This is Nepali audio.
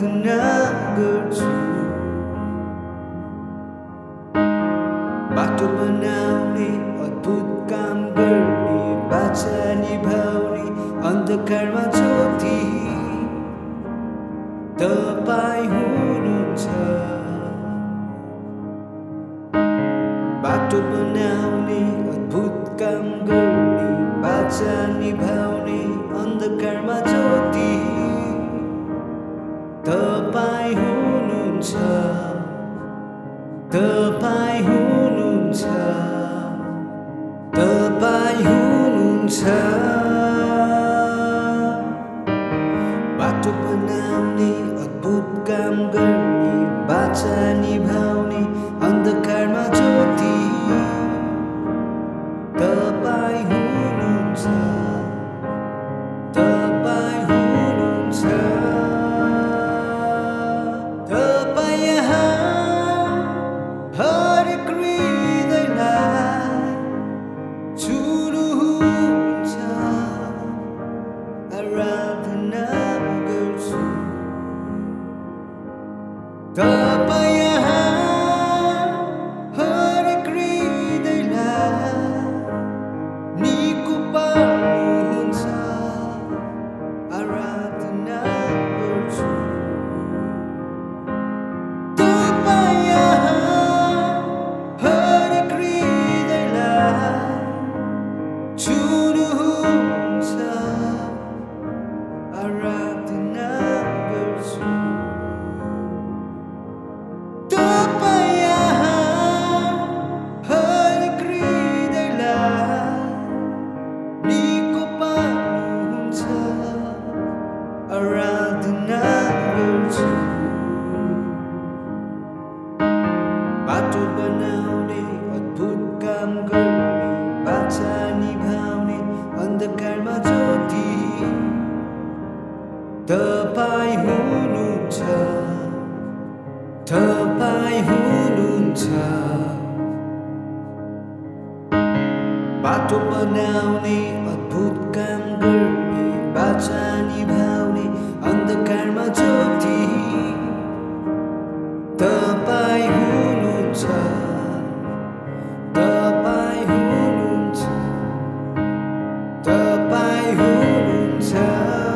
आराधना गर्छु। बाटो बनाउने अद्भुत काम गर्ने बाचा निभाउने अन्धकारमा ज्योति तपाईँ हुनुहुन्छ। बाटो बनाउने अद्भुत काम गर्ने बाचा निभाउने अन्धकारमा ज्योति तपाईँ हुनुहुन्छ। तपाईँ हुनुहुन्छ। तपाईँ हुनुहुन्छ। बाटो बनाउने अद्भुत काम गर्ने बाचा निभाउने अन्धकारमा ज्योति तपाईँ हुनुहुन्छ। तपाईँ हुनुहुन्छ। तपाईँ यहाँ हरेक हृदयलाई छुनुहुन्छ। आराधना गर्छु। तपाईँ यहाँ हरेक हृदयलाई निको पार्नुहुन्छ। आराधना गर्छु। तपाईँ यहाँ हरेक हृदयलाई छुनुहुन्छ। आराधना गर्छु। तपाईँ यहाँ हरेक हृदयलाई निको पार्नुहुन्छ। आराधना गर्छु। बाटो बनाउने अद्भुत काम गर्ने बाचा निभाउने अन्धकारमा ज्योति तपाईँ हुनुहुन्छ। तपाईँ हुनुहुन्छ। बाटो बनाउने अद्भुत काम गर्ने बाचा निभाउने अन्धकारमा ज्योति तपाईँ हुनुहुन्छ। तपाईँ हुनुहुन्छ। तपाईँ हुनुहुन्छ।